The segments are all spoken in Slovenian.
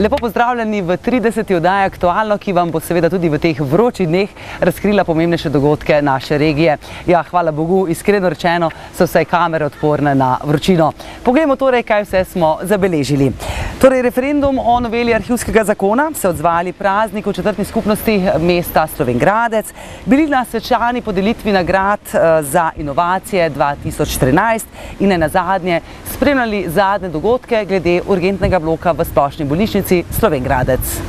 Lepo pozdravljeni v 30. oddaji Aktualno, ki vam bo seveda tudi v teh vročih dneh razkrila pomembnejše dogodke naše regije. Ja, hvala Bogu, iskreno rečeno, so vsaj kamere odporne na vročino. Poglejmo torej, kaj vse smo zabeležili. Torej, referendum o noveli arhivskega zakona se odzvali prazniku četrtni skupnosti mesta Slovenj Gradec, bili na svečani podelitvi nagrad za inovacije 2013 in nenazadnje spremljali zadnje dogodke glede urgentnega bloka v splošni bolnišnici Slovenj Gradec.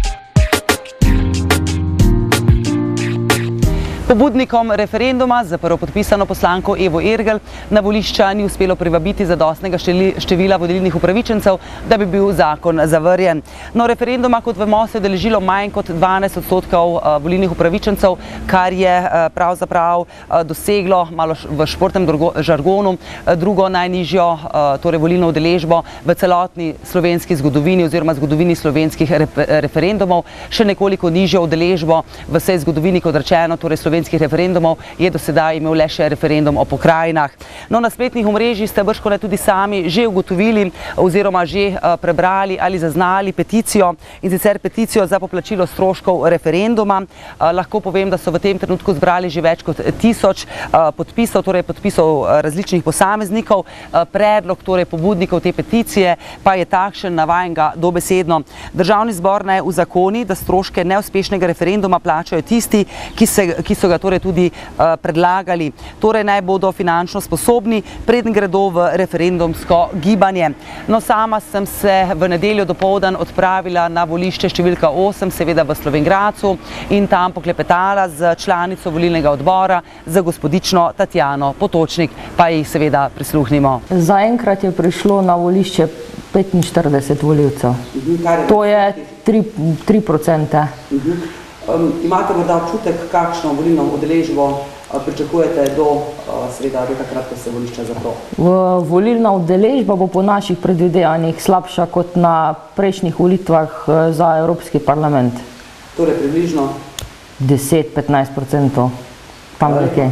Pobudnikom referenduma za prvopodpisano poslanko Evo Ergl na volišča ni uspelo privabiti zadostnega števila volilnih upravičencev, da bi bil zakon zavrnjen. No, referenduma, kot vemo, se je udeležilo manj kot 12% volilnih upravičencev, kar je pravzaprav doseglo, malo v športnem žargonu, drugo najnižjo torej volilno udeležbo v celotni slovenski zgodovini oziroma zgodovini slovenskih referendumov, še nekoliko nižjo udeležbo v vsej zgodovini, kot rečeno, torej slovenskih referendumov je do sedaj imel le še referendum o pokrajinah. No, na spletnih omrežjih ste bržkone tudi sami že ugotovili oziroma že prebrali ali zaznali peticijo, in sicer peticijo za poplačilo stroškov referenduma. Lahko povem, da so v tem trenutku zbrali že več kot 1000 podpisov, torej podpisov različnih posameznikov. Predlog torej pobudnikov te peticije pa je takšen, navajam ga dobesedno: Državni zbor naj uzakoni, da stroške neuspešnega referenduma plačajo tisti, ki so ga torej tudi predlagali. Torej naj bodo finančno sposobni, preden gredo v referendumsko gibanje. No, sama sem se v nedeljo dopoldan odpravila na volišče številka 8, seveda v Slovenj Gradcu, in tam poklepetala z članico volilnega odbora, z gospodično Tatjano Potočnik, pa jih seveda prisluhnimo. Zaenkrat je prišlo na volišče 45 volivcev. To je 3%. Imate morda občutek, kakšno volilno udeležbo pričakujete do takrat, ko se volišča zapro? Volilna udeležba bo po naših predvidevanjih slabša kot na prejšnjih volitvah za Evropski parlament. Torej približno? 10–15%. Tam nekje.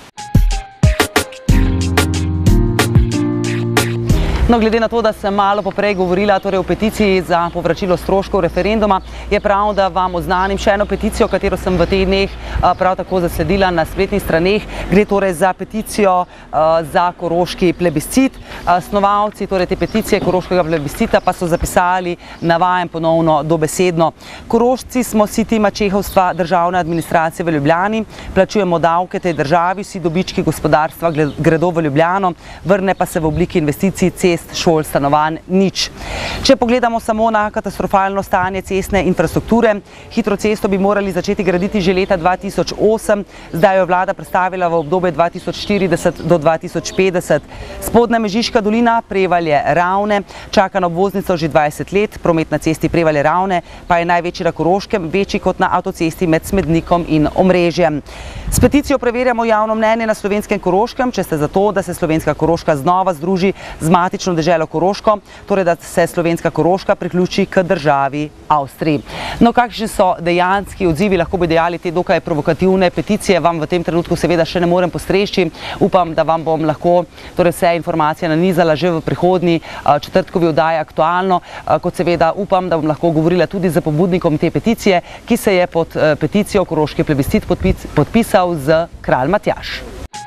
No, glede na to, da sem malo poprej govorila torej o peticiji za povračilo stroškov referenduma, je prav, da vam oznanim še eno peticijo, katero sem v teh dneh prav tako zasledila na spletnih straneh. Gre torej za peticijo za koroški plebiscit. Snovalci torej te peticije koroškega plebiscita pa so zapisali, navajam ponovno dobesedno: Korošci smo siti mačehovstva državne administracije v Ljubljani, plačujemo davke tej državi, vsi dobički gospodarstva gredo v Ljubljano, vrne pa se v obliki investicij, šol, stanovanj, nič. Če pogledamo samo na katastrofalno stanje cestne infrastrukture, hitro cesto bi morali začeti graditi že leta 2008, zdaj jo vlada predstavila v obdobje 2040 do 2050. Spodnja Mežiška dolina, Prevalje Ravne, čaka na obvoznico že 20 let, promet na cesti Prevalje Ravne pa je največji na Koroškem, večji kot na avtocesti med Smednikom in Omrežjem. S peticijo preverjamo javno mnenje na slovenskem Koroškem, če ste za to, da se slovenska Koroška znova združi z matično deželo Koroško, torej da se slovenska Koroška priključi k državi Avstriji. No, kakšni so dejanski odzivi, lahko bi dejali, te dokaj provokativne peticije, vam v tem trenutku seveda še ne morem postreči. Upam, da vam bom lahko torej vse informacije nanizala že v prihodnji četrtkovi oddaji Aktualno, kot seveda upam, da bom lahko govorila tudi z pobudnikom te peticije, ki se je pod peticijo koroški plebiscit podpisal z kralj Matjaž.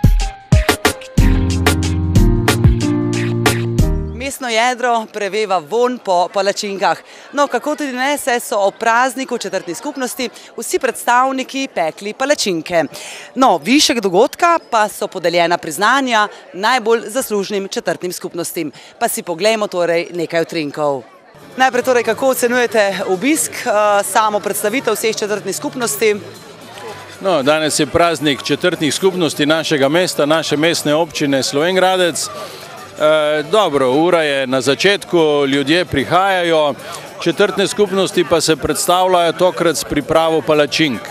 Mestno jedro preveva vonj po palačinkah. No, kako tudi ne, saj so ob prazniku četrtni skupnosti vsi predstavniki pekli palačinke. No, višek dogodka pa so podeljena priznanja najbolj zaslužnim četrtnim skupnostim. Pa si poglejmo torej nekaj utrinkov. Najprej torej, kako ocenjujete obisk, samo predstavitev vseh četrtnih skupnosti? No, danes je praznik četrtnih skupnosti našega mesta, naše mestne občine Slovenj Gradec. Dobro, ura je na začetku, ljudje prihajajo, četrtne skupnosti pa se predstavljajo tokrat s pripravo palačink.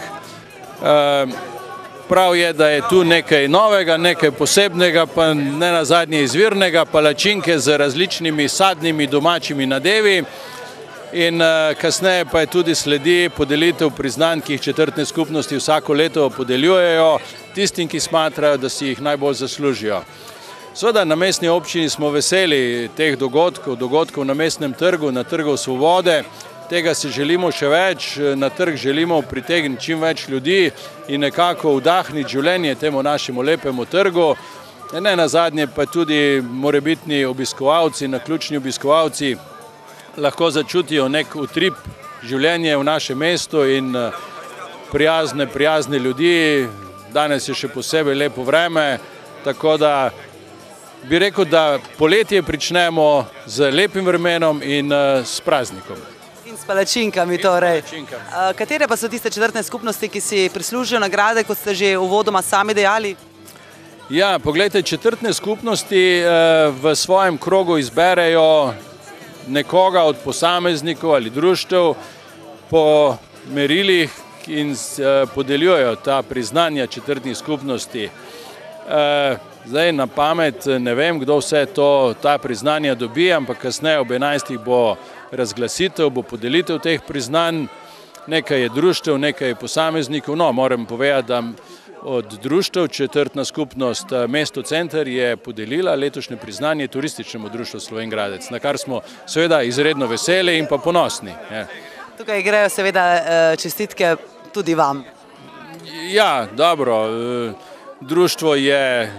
Prav je, da je tu nekaj novega, nekaj posebnega, pa ne nazadnje izvirnega, palačinke z različnimi sadnimi domačimi nadevi. In kasneje pa je tudi sledi podelitev priznanj, ki jih četrtne skupnosti vsako leto podeljujejo tistim, ki smatrajo, da si jih najbolj zaslužijo. Seveda na mestni občini smo veseli teh dogodkov na mestnem trgu, na Trgu Svobode, tega si želimo še več, na trg želimo pritegniti čim več ljudi in nekako vdahniti življenje temu našemu lepemu trgu. Ne nazadnje pa tudi morebitni obiskovalci, naključni obiskovalci lahko začutijo nek utrip življenja v našem mestu in prijazne ljudi. Danes je še posebej lepo vreme, tako da bi rekel, da poletje pričnemo z lepim vremenom in s praznikom. In s palačinkami torej. Katere pa so tiste četrtne skupnosti, ki si prislužijo nagrade, kot ste že uvodoma sami dejali? Ja, poglejte, četrtne skupnosti v svojem krogu izberejo nekoga od posameznikov ali društev po merilih in podeljujejo ta priznanja četrtnih skupnosti. Zdaj na pamet ne vem, kdo vse ta priznanja dobi, ampak kasneje ob 11. bo razglasitev, bo podelitev teh priznanj. Nekaj je društev, nekaj je posameznikov. No, moram povedati, da od društev četrtna skupnost Mesto Center je podelila letošnje priznanje Turističnemu društvu Slovenj Gradec, na kar smo seveda izredno veseli in pa ponosni. Tukaj grejo seveda čestitke tudi vam. Ja, dobro. Društvo je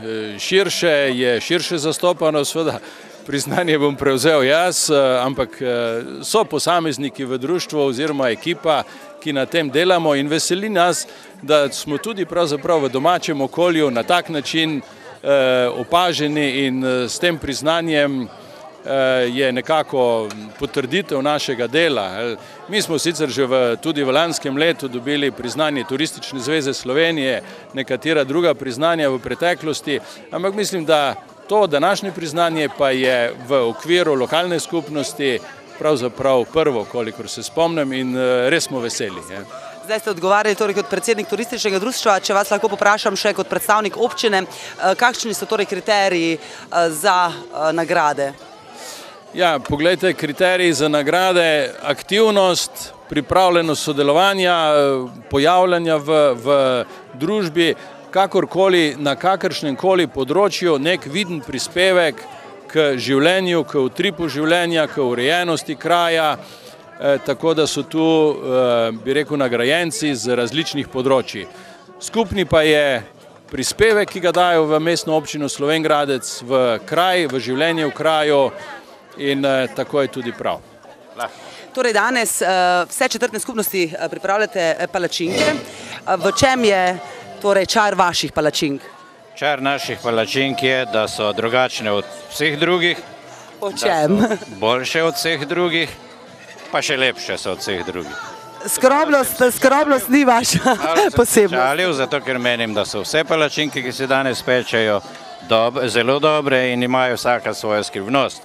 širše zastopano, seveda priznanje bom prevzel jaz, ampak so posamezniki v društvu oziroma ekipa, ki na tem delamo in veseli nas, da smo tudi pravzaprav v domačem okolju na tak način opaženi in s tem priznanjem je nekako potrditev našega dela. Mi smo sicer že tudi v lanskem letu dobili priznanje Turistične zveze Slovenije, nekatera druga priznanja v preteklosti, ampak mislim, da to današnje priznanje pa je v okviru lokalne skupnosti pravzaprav prvo, kolikor se spomnim, in res smo veseli. Zdaj ste odgovarjali torej kot predsednik turističnega društva, če vas lahko poprašam še kot predstavnik občine, kakšni so torej kriteriji za nagrade? Ja, poglejte, kriteriji za nagrade, aktivnost, pripravljenost sodelovanja, pojavljanja v družbi, kakorkoli, na kakršnem koli področju, nek viden prispevek k življenju, k utripu življenja, k urejenosti kraja, tako da so tu, bi rekel, nagrajenci z različnih področji. Skupni pa je prispevek, ki ga dajo v mestno občino Slovenj Gradec, v kraj, v življenje v kraju, in tako je tudi prav. Torej danes vse četrtne skupnosti pripravljate palačinke. V čem je torej čar vaših palačink? Čar naših palačink je, da so drugačne od vseh drugih. Po čem? Da so boljše od vseh drugih, pa še lepše so od vseh drugih. Skromnost ni vaša posebnost. Zato ker menim, da so vse palačinke, ki se danes pečejo, zelo dobre in imajo vsaka svojo skrivnost.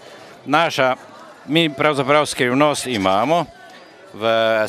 Mi pravzaprav skrivnost imamo v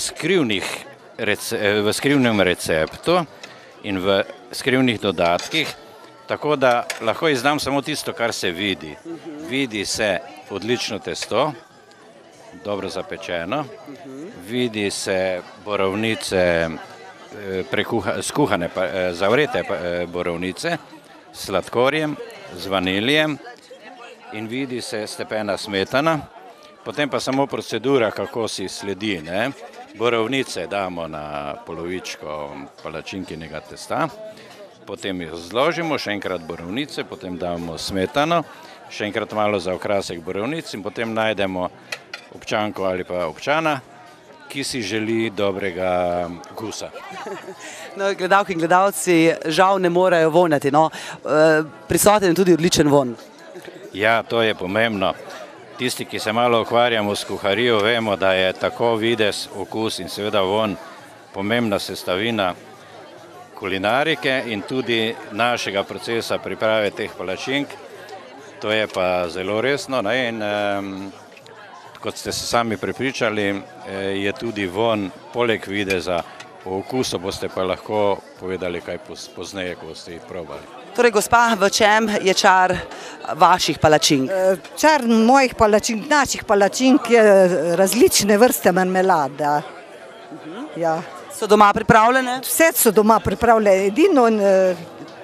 skrivnem receptu in v skrivnih dodatkih, tako da lahko izdam samo tisto, kar se vidi. Vidi se odlično testo, dobro zapečeno, vidi se borovnice, skuhane, zavrete borovnice s sladkorjem, z vaniljem, in vidi se stepena smetana, potem pa samo procedura, kako si sledi. Borovnice damo na polovičko palačinkinega testa, potem jih zložimo, še enkrat borovnice, potem damo smetano, še enkrat malo za okrasek borovnic in potem najdemo občanko ali pa občana, ki si želi dobrega okusa. Gledalke in gledalci žal ne morejo vonjati, prisoten je tudi odličen von. Ja, to je pomembno. Tisti, ki se malo ukvarjamo s kuharijo, vemo, da je tako videz, okus in seveda von pomembna sestavina kulinarike in tudi našega procesa priprave teh palačink. To je pa zelo resno in kot ste se sami prepričali, je tudi von poleg videza. O okusu boste pa lahko povedali kaj pozneje, ko boste jih probali. Torej, gospa, v čem je čar vaših palačink? Čar mojih palačink, naših palačink je različne vrste marmelada. So doma pripravljene? Vse so doma pripravljene. Edino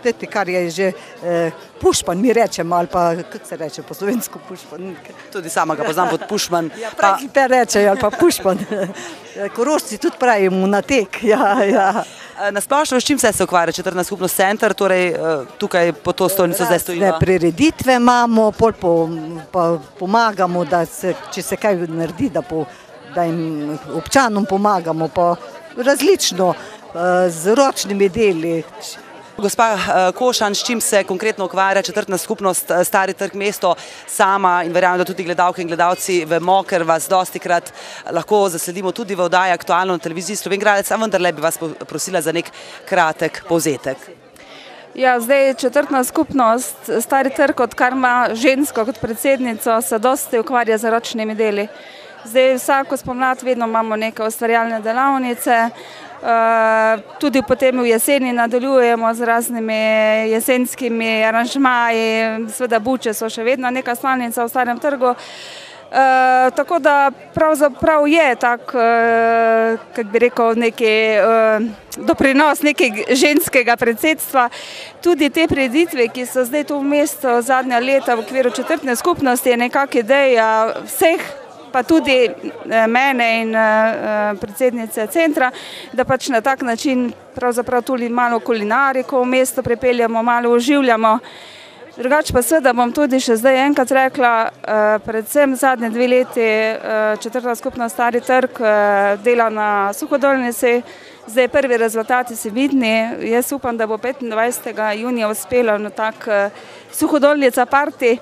teti, kar je že pušpan, mi rečemo, ali pa, kako se reče po slovensko pušpan? Tudi sama ga poznam pod pušman. Te rečejo, ali pa pušpan. Korošci tudi pravimo na tek, ja. Nasplošno, s čim se ukvarja četrtna skupnost center, torej tukaj po to stolnico zdaj stojiva? Razne prireditve imamo, pol pa pomagamo, da če se kaj naredi, da jim občanom pomagamo, pa različno z ročnimi deli. Gospa Košan, s čim se konkretno ukvarja četrtna skupnost Stari trg mesto sama in verjamem, da tudi gledalke in gledalci vemo, ker vas dostikrat lahko zasledimo tudi v oddaji Aktualno na televiziji Slovenski Gradec, a vendarle bi vas prosila za nek kratek povzetek. Ja, zdaj četrtna skupnost Stari trg, odkar ima žensko kot predsednico, se dosti ukvarja z ročnimi deli. Zdaj vsako spomlad vedno imamo neke ustvarjalne delavnice, tudi potem v jeseni nadaljujemo z raznimi jesenskimi aranžmaji, seveda buče so še vedno neka stalnica v Starem trgu, tako da pravzaprav je tak, kako bi rekel, neki doprinos nekega ženskega predsedstva. Tudi te prireditve, ki so zdaj tu v mestu zadnja leta v okviru četrtne skupnosti, je nekak ideja vseh, pa tudi mene in predsednice centra, da pač na tak način pravzaprav tudi malo kulinariko v mesto pripeljamo, malo oživljamo. Drugače pa seveda bom tudi še zdaj enkrat rekla, predvsem zadnje 2 leti četrta skupnost Stari trg dela na suhodolnici, zdaj prvi rezultati so vidni, jaz upam, da bo 25. junija uspelo na tak suhodolnica party.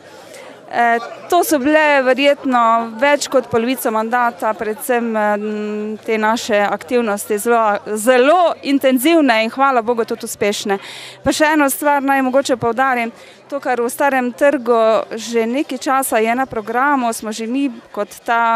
To so bile verjetno več kot polovico mandata, predvsem te naše aktivnosti zelo intenzivne in hvala Bogu tudi uspešne. Pa še eno stvar naj mogoče poudarim, to, kar v Starem trgu že nekaj časa je na programu, smo že mi kot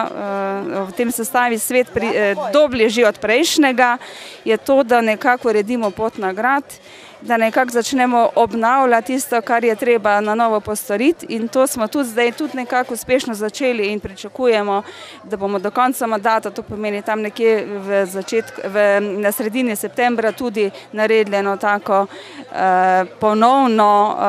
v tem sestavi svet dobili že od prejšnjega, je to, da nekako uredimo pot na grad, da nekako začnemo obnavljati tisto, kar je treba na novo postoriti in to smo tudi zdaj tudi nekako uspešno začeli in pričakujemo, da bomo do konca mandata, to pomeni tam nekje na sredini septembra tudi naredili eno tako ponovno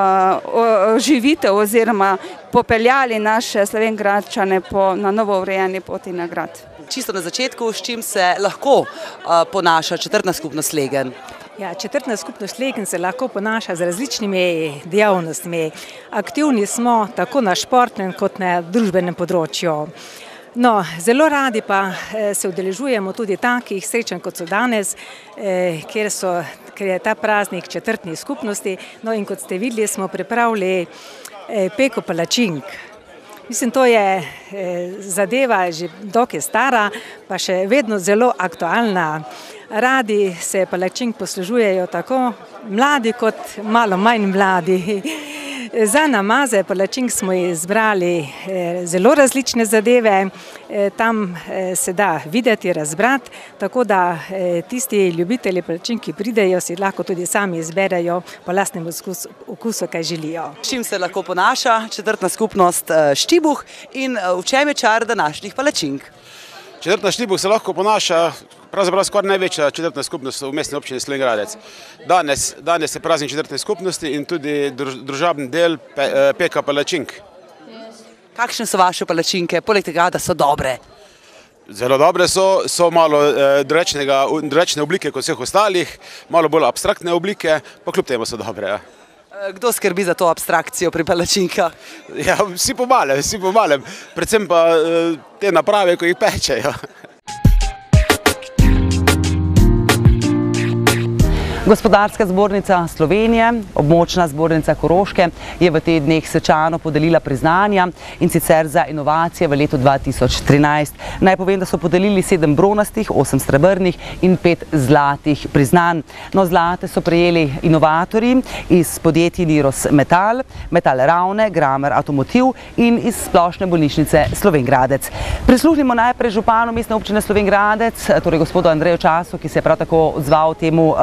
oživitev oziroma popeljali naše Slovenjgradčane na novo urejeni poti na grad. Čisto na začetku, s čim se lahko ponaša četrtna skupnost Legen? Ja, četrtna skupnost Legen se lahko ponaša z različnimi dejavnostmi. Aktivni smo tako na športnem kot na družbenem področju. No, zelo radi pa se udeležujemo tudi takih srečanj, kot so danes, ker je ta praznik četrtnih skupnosti. No in kot ste videli, smo pripravili peko palačink. Mislim, to je zadeva že dokaj stara, pa še vedno zelo aktualna. Radi se palačink poslužujejo tako mladi kot malo manj mladi. Za namaze palačink smo izbrali zelo različne zadeve, tam se da videti, razbrati, tako da tisti ljubitelji palačink, ki pridejo, si lahko tudi sami izberejo po lastnem okusu, kaj želijo. S čim se lahko ponaša četrtna skupnost Štibuh in v čem je čar današnjih palačink? Četrtna Štibuh se lahko ponaša pravzaprav skoraj največja četrtna skupnost v mestni občini Slovenski Gradec. Danes je praznik četrtne skupnosti in tudi družabni del peka palačink. Kakšne so vaše palačinke, poleg tega, da so dobre? Zelo dobre so malo drugačne oblike kot vseh ostalih, malo bolj abstraktne oblike, pa kljub temu so dobre. Kdo skrbi za to abstrakcijo pri palačinkah? Ja, vsi po malem, predvsem pa te naprave, ko jih pečejo. Gospodarska zbornica Slovenije, območna zbornica Koroške je v teh dneh svečano podelila priznanja in sicer za inovacije v letu 2013. Naj povem, da so podelili 7 bronastih, 8 srebrnih in 5 zlatih priznanj. No, zlate so prejeli inovatorji iz podjetij Niros Metal, Metal RAUM, Gramer Avtomotiv in iz Splošne bolnišnice Slovenski Gradec. Prisluhnimo najprej županu mestne občine Slovenski Gradec, torej gospodu Andreju Času, ki se je prav tako odzval temu vabilu.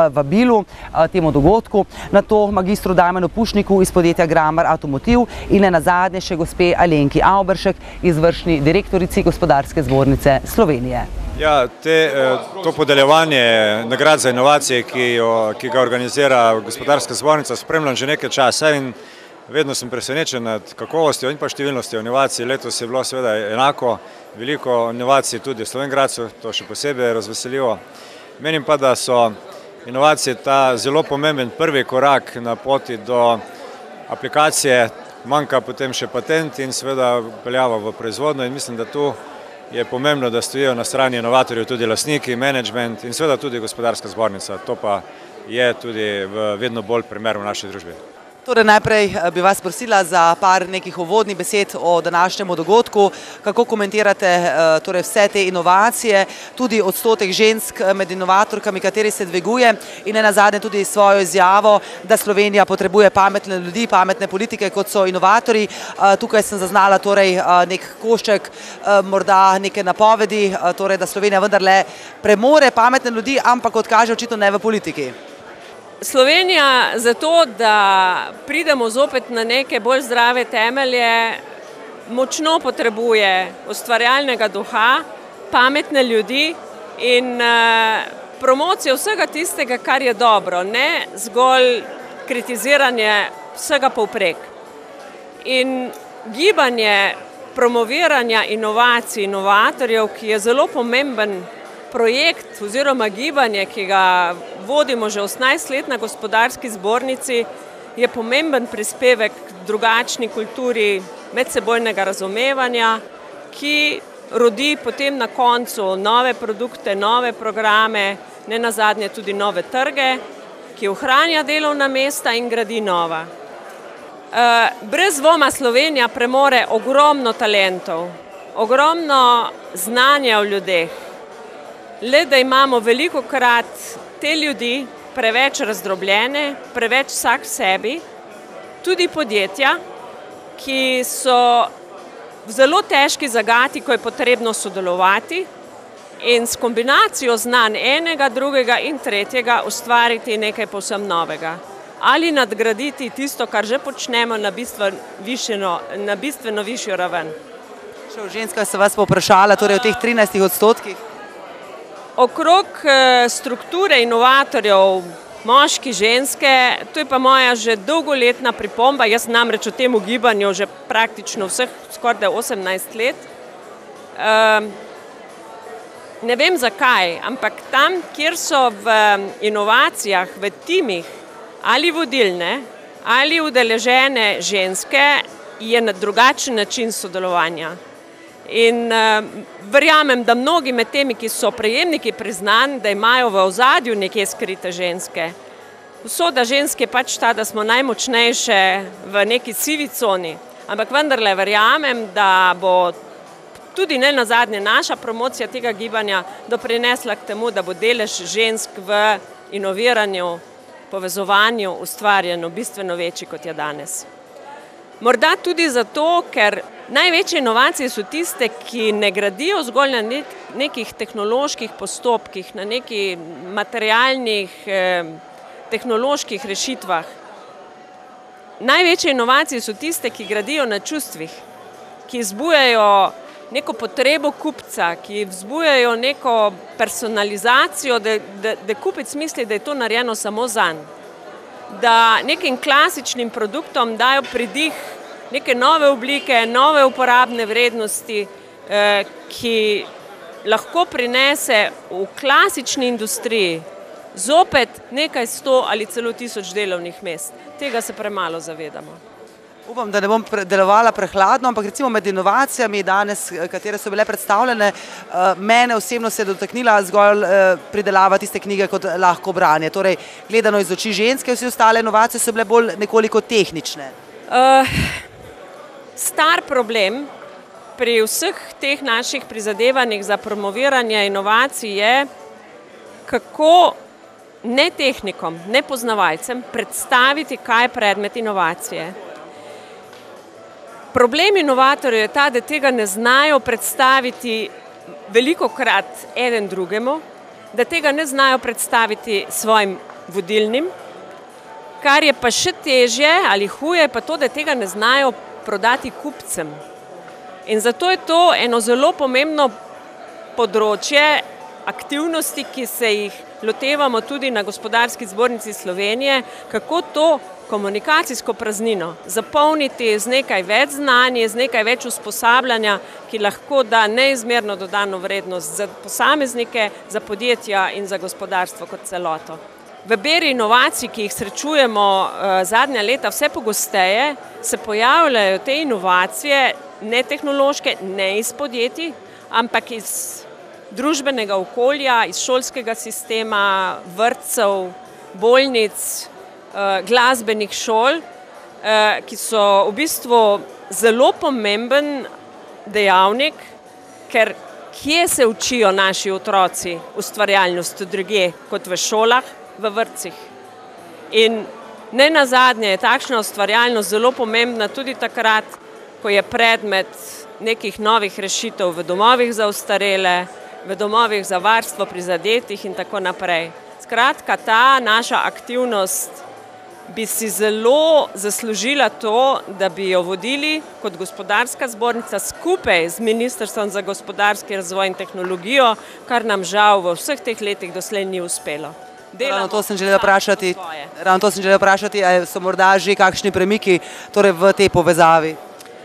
povabilu temu dogodku, na to magistru Damjanu Pušniku iz podjetja Grammar Automotiv in ne nazadnje še gospe Alenki Avberšek, izvršni direktorici Gospodarske zbornice Slovenije. Ja, to podeljevanje nagrad za inovacije, ki ga organizira Gospodarska zbornica, spremljam že nekaj časa in vedno sem presenečen nad kakovostjo in pa številnostjo inovacij. Letos je bilo seveda enako, veliko inovacij tudi v Slovenj Gradcu, to še posebej razveseljivo. Menim pa, da so inovacije ta zelo pomemben prvi korak na poti do aplikacije, manjka potem še patent in seveda peljava v proizvodnjo in mislim, da tu je pomembno, da stojijo na strani inovatorjev tudi lastniki, menedžment in seveda tudi Gospodarska zbornica. To pa je tudi vedno bolj primer v naši družbi. Torej najprej bi vas prosila za par nekih uvodnih besed o današnjemu dogodku. Kako komentirate torej vse te inovacije, tudi odstotek žensk med inovatorkami, kateri se dviguje in ne nazadnje tudi svojo izjavo, da Slovenija potrebuje pametne ljudi, pametne politike, kot so inovatorji. Tukaj sem zaznala torej nek košček, morda neke napovedi, torej da Slovenija vendarle premore pametne ljudi, ampak kot kaže očitno ne v politiki. Slovenija zato, da pridemo zopet na neke bolj zdrave temelje, močno potrebuje ustvarjalnega duha, pametne ljudi in promocijo vsega tistega, kar je dobro, ne zgolj kritiziranje vsega povprek. In gibanje promoviranja inovacij, inovatorjev, ki je zelo pomemben projekt oziroma gibanje, ki ga vodimo že 18 let na Gospodarski zbornici, je pomemben prispevek k drugačni kulturi medsebojnega razumevanja, ki rodi potem na koncu nove produkte, nove programe, ne nazadnje tudi nove trge, ki ohranja delovna mesta in gradi nova. Brez dvoma Slovenija premore ogromno talentov, ogromno znanja v ljudeh, le da imamo velikokrat te ljudi preveč razdrobljene, preveč vsak sebi, tudi podjetja, ki so v zelo težki zagati, ko je potrebno sodelovati in s kombinacijo znanj enega, drugega in tretjega ustvariti nekaj povsem novega. Ali nadgraditi tisto, kar že počnemo na bistveno višjo raven. Še o ženskah se vas povprašala, torej o teh 13%. Okrog strukture inovatorjev, moški, ženske, to je pa moja že dolgoletna pripomba, jaz namreč o tem gibanju že praktično vseh skoraj 18 let. Ne vem zakaj, ampak tam, kjer so v inovacijah, v timih ali vodilne ali udeležene ženske, je na drugačen način sodelovanja. In verjamem, da mnogi med temi, ki so prejemniki priznanj, da imajo v ozadju nekje skrite ženske. Usoda ženske je pač ta, da smo najmočnejše v neki sivi coni, ampak vendarle verjamem, da bo tudi ne nazadnje naša promocija tega gibanja doprinesla k temu, da bo delež žensk v inoviranju, povezovanju, ustvarjanju bistveno večji, kot je danes. Morda tudi zato, ker največje inovacije so tiste, ki ne gradijo zgolj na nekih tehnoloških postopkih, na nekih materialnih tehnoloških rešitvah. Največje inovacije so tiste, ki gradijo na čustvih, ki vzbujajo neko potrebo kupca, ki vzbujajo neko personalizacijo, da kupec misli, da je to narejeno samo zanj. Da nekim klasičnim produktom dajo pridih neke nove oblike, nove uporabne vrednosti, ki lahko prinese v klasični industriji zopet nekaj 100 ali celo 1000 delovnih mest. Tega se premalo zavedamo. Upam, da ne bom delovala prehladno, ampak recimo med inovacijami danes, katere so bile predstavljene, mene osebno se je dotaknila zgolj pridelava tiste knjige kot lahko branje. Torej, gledano iz oči ženske, vse ostale inovacije so bile bolj nekoliko tehnične. Star problem pri vseh teh naših prizadevanjih za promoviranje inovacij je, kako ne tehnikom, ne poznavalcem predstaviti, kaj je predmet inovacije. Problem inovatorjev je ta, da tega ne znajo predstaviti velikokrat eden drugemu, da tega ne znajo predstaviti svojim vodilnim. Kar je pa še težje ali huje, pa to, da tega ne znajo prodati kupcem. In zato je to eno zelo pomembno področje aktivnosti, ki se jih lotevamo tudi na Gospodarski zbornici Slovenije, kako to komunikacijsko praznino zapolniti z nekaj več znanja, z nekaj več usposabljanja, ki lahko da neizmerno dodano vrednost za posameznike, za podjetja in za gospodarstvo kot celoto. V beri inovacij, ki jih srečujemo zadnja leta vse pogosteje, se pojavljajo te inovacije ne tehnološke, ne iz podjetij, ampak iz družbenega okolja, iz šolskega sistema, vrtcev, bolnic, glasbenih šol, ki so v bistvu zelo pomemben dejavnik, ker kje se učijo naši otroci ustvarjalnost drugje kot v šolah, v vrtcih. In ne nazadnje je takšna ustvarjalnost zelo pomembna tudi takrat, ko je predmet nekih novih rešitev v domovih za ostarele, v domovih za varstvo prizadetih in tako naprej. Skratka, ta naša aktivnost bi si zelo zaslužila to, da bi jo vodili kot gospodarska zbornica skupaj z Ministrstvom za gospodarski razvoj in tehnologijo, kar nam žal v vseh teh letih doslej ni uspelo. Ravno to sem želela vprašati, ali so morda že kakšni premiki v tej povezavi?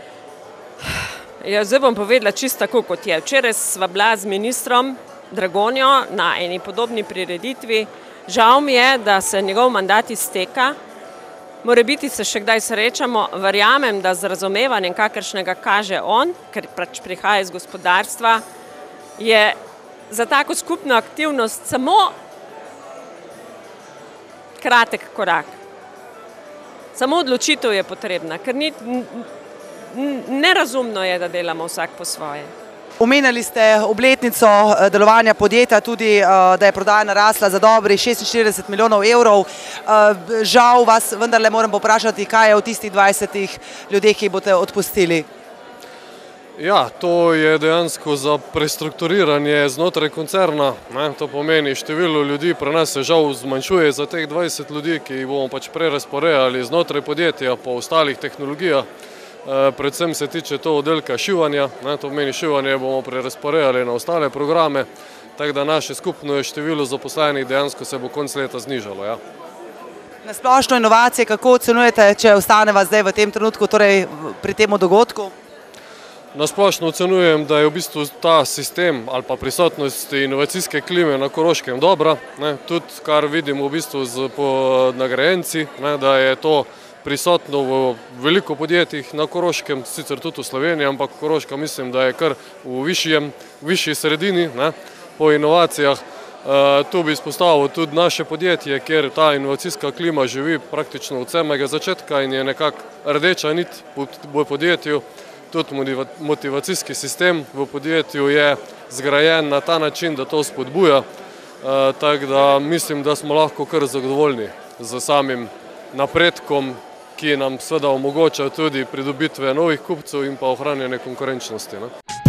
Zdaj bom povedala čisto tako, kot je. Včeraj sva bila z ministrom Dragonjo na eni podobni prireditvi. Žal mi je, da se njegov mandat izteka. Morebiti se še kdaj srečamo. Verjamem, da z razumevanjem, kakršnega kaže on, ker pač prihaja iz gospodarstva, je za tako skupno aktivnost samo kratek korak. Samo odločitev je potrebna, ker nerazumno je, da delamo vsak po svoje. Omenjali ste obletnico delovanja podjetja, tudi da je prodaja narasla za dobrih 46 milijonov evrov. Žal vas vendarle moram povprašati, kaj je v tistih 20 ljudeh, ki jih boste odpustili? Ja, to je dejansko za prestrukturiranje znotraj koncerna. To pomeni, število ljudi pri nas se žal zmanjšuje za teh 20 ljudi, ki jih bomo pač prerazporejali znotraj podjetja po ostalih tehnologijah. Predvsem se tiče to oddelka šivanja, to pomeni šivanje bomo prerazporejali na ostale programe, tako da naše skupno število zaposlenih dejansko se bo konec leta znižalo. Na splošno inovacije, kako ocenjujete, če ostaneva zdaj v tem trenutku, torej pri tem dogodku? Na splošno ocenjujem, da je v bistvu ta sistem ali pa prisotnost inovacijske klime na Koroškem dobra. Tudi kar vidimo v bistvu po nagrajenci, da je to prisotno v veliko podjetjih na Koroškem, sicer tudi v Sloveniji, ampak Koroška mislim, da je kar v višji sredini po inovacijah. Tu bi izpostavil tudi naše podjetje, kjer ta inovacijska klima živi praktično od samega začetka in je nekako rdeča nit v podjetju. Tudi motivacijski sistem v podjetju je zgrajen na ta način, da to spodbuja. Tako da mislim, da smo lahko kar zadovoljni z samim napredkom, ki nam seveda omogoča tudi pridobitve novih kupcev in pa ohranjanje konkurenčnosti.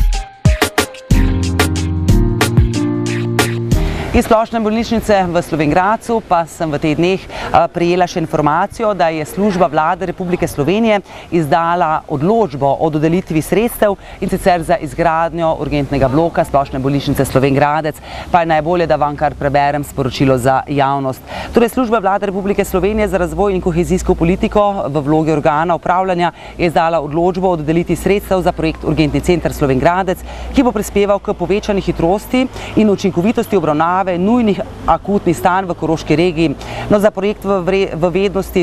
Iz splošne bolnišnice v Slovenj Gradcu pa sem v teh dneh prejela še informacijo, da je služba Vlade Republike Slovenije izdala odločbo o dodelitvi sredstev in sicer za izgradnjo urgentnega bloka splošne bolnišnice Slovenj Gradec, pa je najbolje, da vam kar preberem sporočilo za javnost. Torej, služba Vlade Republike Slovenije za razvoj in kohezijsko politiko v vlogi organa upravljanja je izdala odločbo o dodelitvi sredstev za projekt Urgentni center Slovenj Gradec, ki bo prispeval k povečani hitrosti in učinkovitosti obravnave nujnih akutnih stanj v Koroški regiji. No, za projekt v vrednosti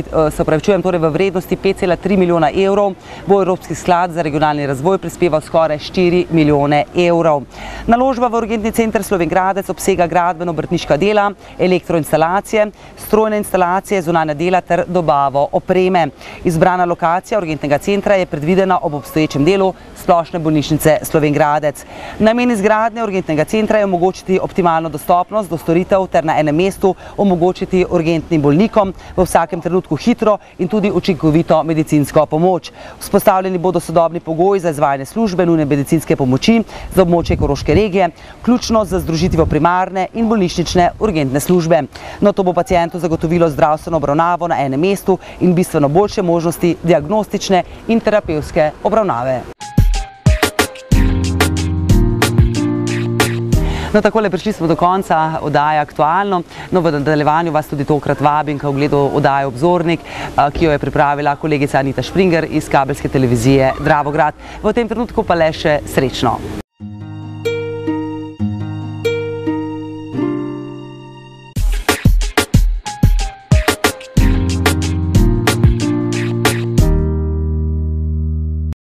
5,3 milijona evrov bo Evropski sklad za regionalni razvoj prispeval skoraj 4 milijone evrov. Naložba v Urgentni center Slovenj Gradec obsega gradbeno-obrtniška dela, elektroinstalacije, strojne instalacije, zunanja dela ter dobavo opreme. Izbrana lokacija urgentnega centra je predvidena ob obstoječem delu splošne bolnišnice Slovenj Gradec. Namen izgradnje urgentnega centra je omogočiti optimalno dostop dostopnost do storitev ter na enem mestu omogočiti urgentnim bolnikom v vsakem trenutku hitro in tudi učinkovito medicinsko pomoč. Vzpostavljeni bodo sodobni pogoji za izvajanje službe nujne medicinske pomoči za območje Koroške regije, vključno z združitvijo primarne in bolnišnične urgentne službe. No, to bo pacientu zagotovilo zdravstveno obravnavo na enem mestu in bistveno boljše možnosti diagnostične in terapevtske obravnave. No, takole prišli smo do konca oddaje Aktualno. No, v nadaljevanju vas tudi tokrat vabim k ogledu oddaje Obzornik, ki jo je pripravila kolegica Anita Špringer iz kabelske televizije Dravograd. V tem trenutku pa le še srečno.